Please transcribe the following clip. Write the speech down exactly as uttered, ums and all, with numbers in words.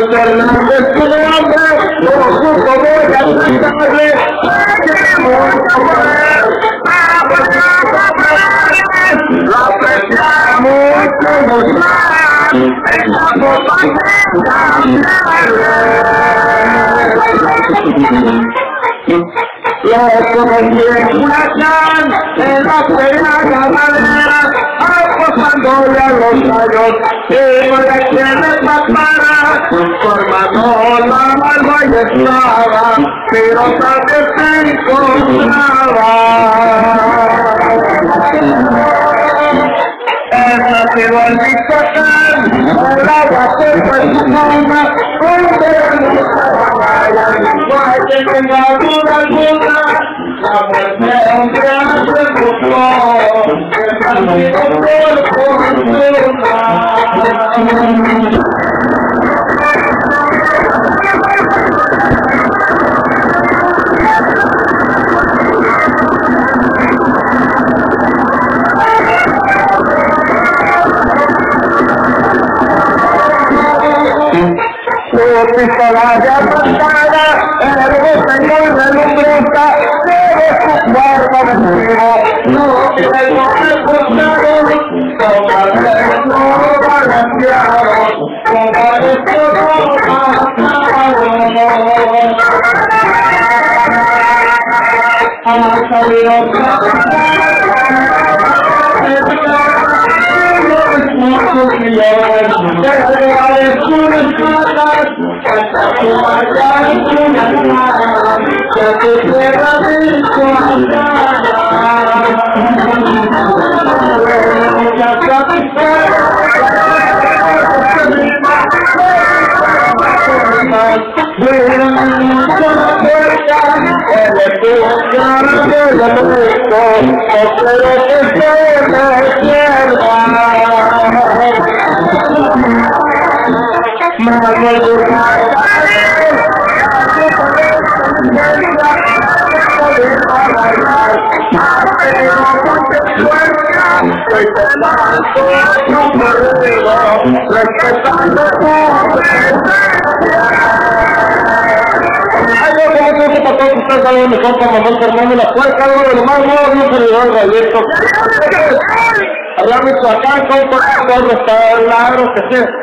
Fernández su nombre, por su poder alcanzable, queremos comer, lo apreciamos todos más, estamos los comerciantes en la feria ganadera, apostándole a los gallos y no le quieren papara, formando la malva y estaba, pero también se encontraba. Es nacido en Michoacán, el agua se fue su mamá, donde no vaya, no hay que tenga duda alguna, la muerte hombre se buscó, el nacido por fortuna. Pistola de apuntada, hermosa y muy relumbrosa, debe su cuerpo vestido, no tengo recostado, como adentro balanceado, como adentro ha salido respetando tu presencia. Ay, no, como que para todos ustedes, algo mejor para Manuel Fernández, la puerta, algo de lo más nuevo, no se le da el rayito. Allá en Michoacán, con todos los palabras que sea.